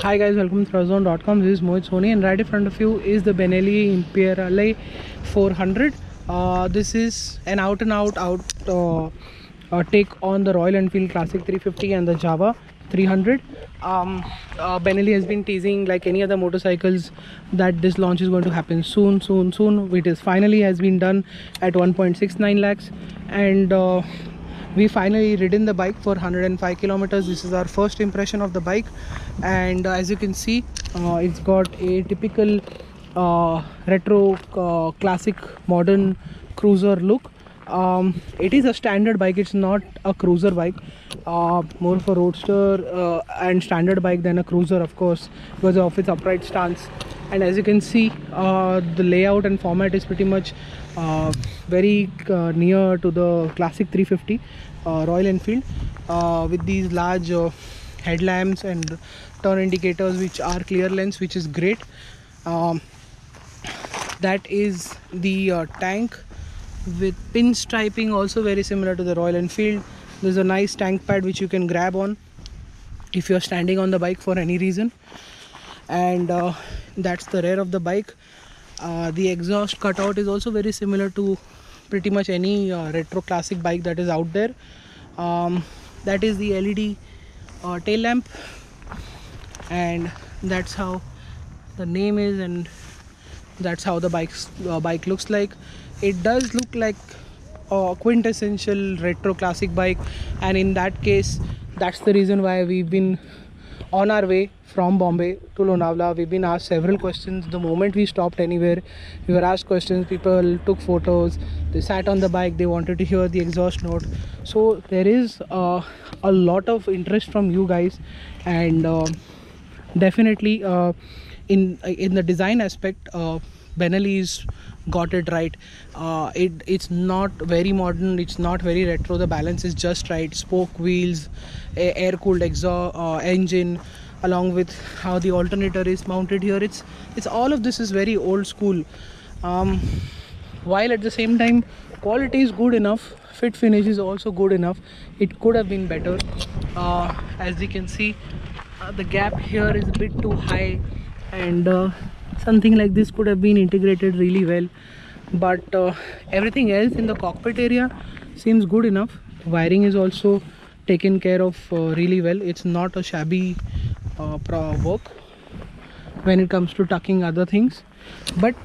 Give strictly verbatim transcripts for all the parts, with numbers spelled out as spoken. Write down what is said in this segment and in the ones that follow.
Hi guys, welcome to Thruzone dot com. This is Mohit Soni, and right in front of you is the Benelli Imperiale four hundred. Uh, this is an out and out out uh, uh, take on the Royal Enfield Classic three fifty and the Java three hundred. Um, uh, Benelli has been teasing like any other motorcycles that this launch is going to happen soon, soon, soon. It is finally has been done at one point six nine lakhs, and uh, we finally ridden the bike for one hundred five kilometers. This is our first impression of the bike, and uh, as you can see, uh, it's got a typical uh, retro uh, classic modern cruiser look. Um, it is a standard bike, it's not a cruiser bike, uh, more of a roadster uh, and standard bike than a cruiser, of course, because of its upright stance. And as you can see, uh, the layout and format is pretty much uh, very uh, near to the classic three fifty uh, Royal Enfield, uh, with these large uh, headlamps and turn indicators which are clear lens, which is great. Um, that is the uh, tank with pinstriping, also very similar to the Royal Enfield. There's a nice tank pad which you can grab on if you're standing on the bike for any reason. And uh, that's the rear of the bike. Uh, the exhaust cutout is also very similar to pretty much any uh, retro classic bike that is out there. Um, that is the L E D uh, tail lamp, and that's how the name is, and that's how the bike's, uh, bike looks like. It does look like a quintessential retro classic bike, and in that case, that's the reason why we've been on our way from Bombay to Lonavala. We've been asked several questions the moment we stopped anywhere. We were asked questions, people took photos, they sat on the bike, they wanted to hear the exhaust note. So there is uh, a lot of interest from you guys, and uh, definitely uh, in in the design aspect, uh, Benelli's got it right. Uh, it it's not very modern, it's not very retro, the balance is just right. Spoke wheels, air cooled exhaust uh, engine, along with how the alternator is mounted here, it's it's all of this is very old school, um, while at the same time quality is good enough, fit finish is also good enough. It could have been better. Uh, as you can see, uh, the gap here is a bit too high, and uh, something like this could have been integrated really well, but uh, everything else in the cockpit area seems good enough. Wiring is also taken care of uh, really well. It's not a shabby uh, work when it comes to tucking other things, but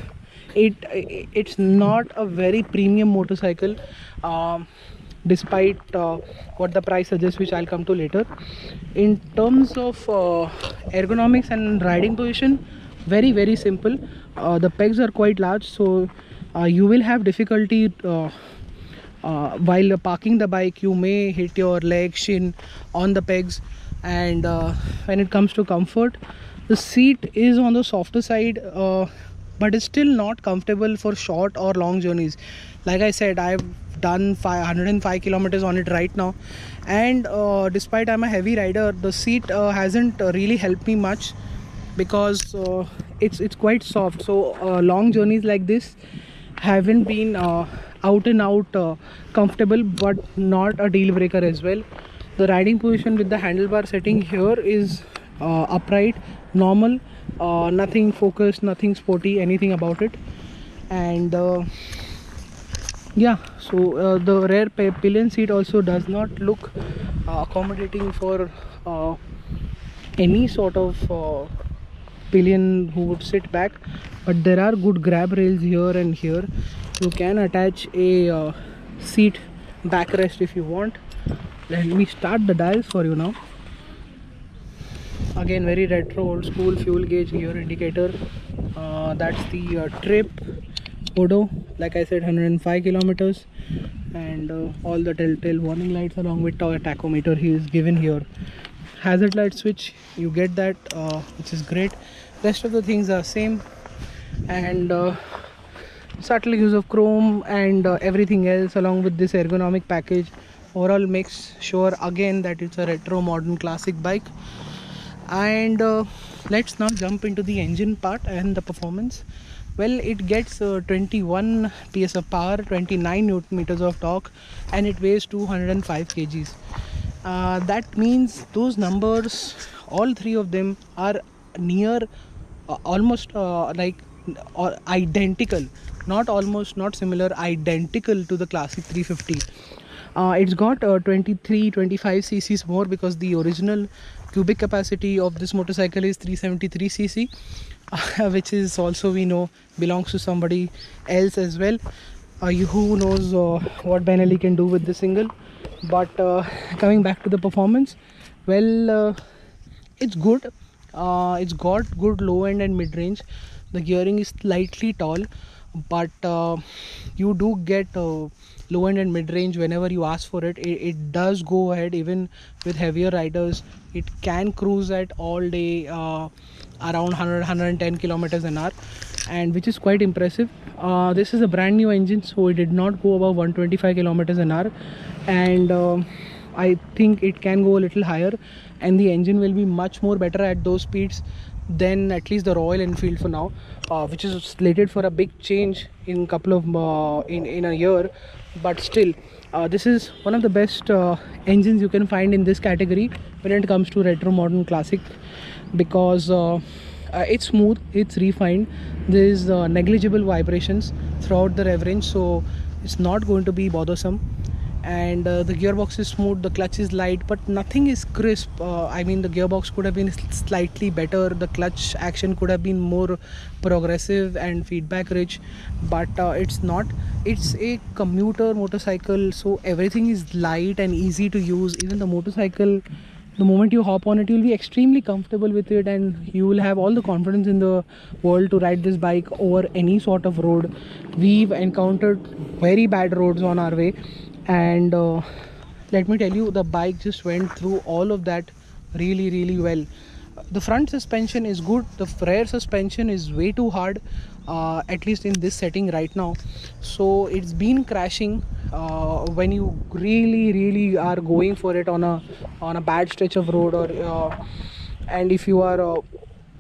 it it's not a very premium motorcycle, um, despite uh, what the price suggests, which I'll come to later. In terms of uh, ergonomics and riding position, very very simple. Uh, the pegs are quite large, so uh, you will have difficulty uh, uh, while parking the bike. You may hit your leg, shin on the pegs. And uh, when it comes to comfort, the seat is on the softer side, uh, but it's still not comfortable for short or long journeys. Like I said, I've done five hundred five kilometers on it right now, and uh, despite I'm a heavy rider, the seat uh, hasn't uh, really helped me much, because uh, it's it's quite soft. So uh, long journeys like this haven't been uh, out and out uh, comfortable, but not a deal breaker as well. The riding position with the handlebar setting here is uh, upright, normal, uh, nothing focused, nothing sporty, anything about it. And uh, yeah, so uh, the rear pillion seat also does not look uh, accommodating for uh, any sort of uh, pillion who would sit back, but there are good grab rails here and here. You can attach a uh, seat backrest if you want. Let me start the dials for you now. Again, very retro old school fuel gauge gear indicator. Uh, that's the uh, trip Odo, like I said, one hundred five kilometers, and uh, all the telltale warning lights along with a tachometer he is given here. Hazard light switch, you get that, uh, which is great. Rest of the things are same, and uh, subtle use of chrome and uh, everything else along with this ergonomic package overall makes sure again that it's a retro modern classic bike. And uh, let's now jump into the engine part and the performance. Well, it gets uh, twenty-one P S of power, twenty-nine newton meters of torque, and it weighs two hundred five kilograms. uh, that means those numbers, all three of them are near, uh, almost uh, like uh, identical, not almost, not similar, identical to the classic three fifty. Uh, it's got uh, twenty-three twenty-five cc's more, because the original cubic capacity of this motorcycle is three seventy-three c c, uh, which is also, we know, belongs to somebody else as well. Uh, you, who knows uh, what Benelli can do with this single. But uh, coming back to the performance, well, uh, it's good. Uh, it's got good low end and mid range. The gearing is slightly tall, but uh, you do get uh, low end and mid range whenever you ask for it. it. It does go ahead even with heavier riders. It can cruise at all day uh, around one hundred one hundred ten kilometers an hour, and which is quite impressive. Uh, this is a brand new engine, so it did not go above one hundred twenty-five kilometers an hour, and uh, I think it can go a little higher, and the engine will be much more better at those speeds than at least the Royal Enfield for now, uh, which is slated for a big change in couple of uh, in in a year. But still, uh, this is one of the best uh, engines you can find in this category when it comes to retro modern classic, because uh, uh, it's smooth, it's refined. There is uh, negligible vibrations throughout the rev range, so it's not going to be bothersome. And uh, the gearbox is smooth, the clutch is light, but nothing is crisp. uh, I mean, the gearbox could have been slightly better, the clutch action could have been more progressive and feedback rich, but uh, it's not. It's a commuter motorcycle, so everything is light and easy to use. Even the motorcycle, the moment you hop on it, you'll be extremely comfortable with it, and you will have all the confidence in the world to ride this bike over any sort of road. We've encountered very bad roads on our way, and uh, let me tell you, the bike just went through all of that really really well. The front suspension is good, the rear suspension is way too hard, uh, at least in this setting right now. So it's been crashing uh, when you really really are going for it on a on a bad stretch of road, or uh, and if you are uh,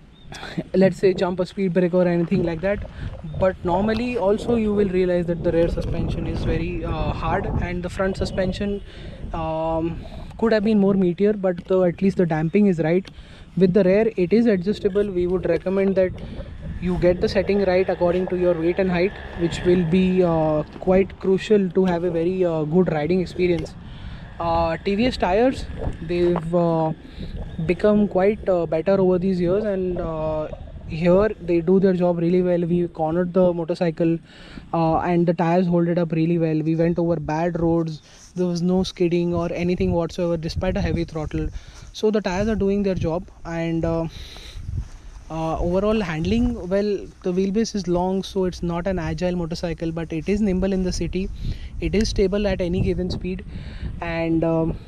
let's say jump a speed break or anything like that. But normally also you will realize that the rear suspension is very uh, hard, and the front suspension um, could have been more meatier, but the, at least the damping is right. With the rear, it is adjustable. We would recommend that you get the setting right according to your weight and height, which will be uh, quite crucial to have a very uh, good riding experience. uh, T V S tires, they've uh, become quite uh, better over these years, and uh, here they do their job really well. We cornered the motorcycle uh, and the tires hold it up really well. We went over bad roads, there was no skidding or anything whatsoever despite a heavy throttle. So the tires are doing their job, and uh, uh, overall handling, well, the wheelbase is long, so it's not an agile motorcycle, but it is nimble in the city. It is stable at any given speed, and um,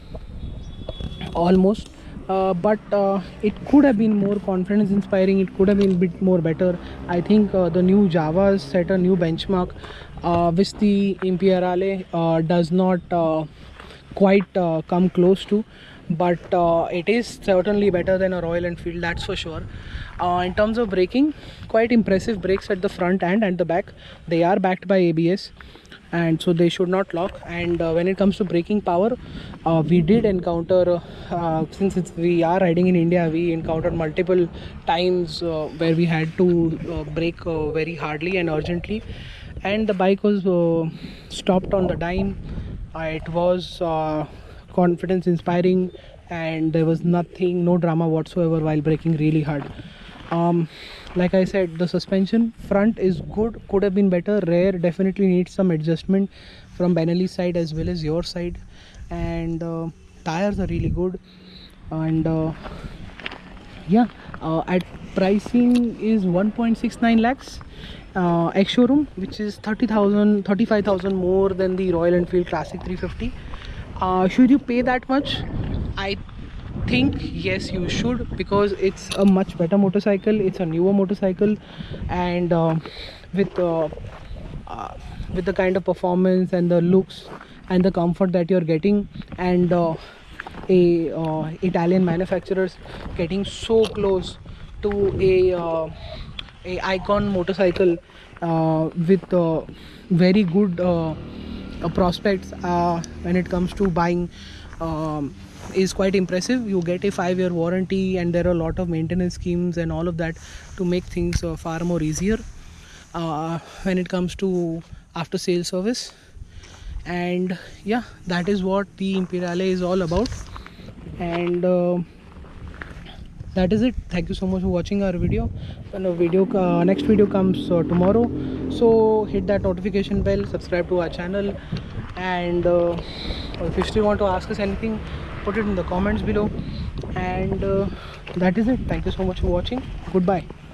almost uh, but uh, it could have been more confidence inspiring, it could have been a bit more better. I think uh, the new Javas set a new benchmark, uh, which the Imperiale uh, does not uh, quite uh, come close to, but uh, it is certainly better than a Royal Enfield, that's for sure. Uh, in terms of braking, quite impressive brakes at the front and at the back. They are backed by A B S, and so they should not lock. And uh, when it comes to braking power, uh, we did encounter uh, since it's, we are riding in India, we encountered multiple times uh, where we had to uh, brake uh, very hardly and urgently, and the bike was uh, stopped on the dime. Uh, it was uh, confidence inspiring, and there was nothing, no drama whatsoever while braking really hard. Um, like I said, the suspension front is good, could have been better. Rear definitely needs some adjustment from Benelli's side as well as your side, and uh, tires are really good. And uh, yeah, uh, at pricing is one point six nine lakhs uh, ex showroom, which is thirty thousand thirty-five thousand more than the Royal Enfield Classic three fifty. Uh, should you pay that much? I think yes, you should, because it's a much better motorcycle, it's a newer motorcycle, and uh, with uh, uh, with the kind of performance and the looks and the comfort that you're getting, and uh, a uh, Italian manufacturers getting so close to a uh, a icon motorcycle uh, with uh, very good uh, uh, prospects uh, when it comes to buying um, is quite impressive. You get a five year warranty, and there are a lot of maintenance schemes and all of that to make things uh, far more easier uh, when it comes to after sales service. And yeah, that is what the Imperiale is all about. And uh, that is it. Thank you so much for watching our video. And a video uh, next video comes uh, tomorrow, so hit that notification bell, subscribe to our channel, and uh, if you still want to ask us anything, put it in the comments below. And uh, that is it. Thank you so much for watching. Goodbye.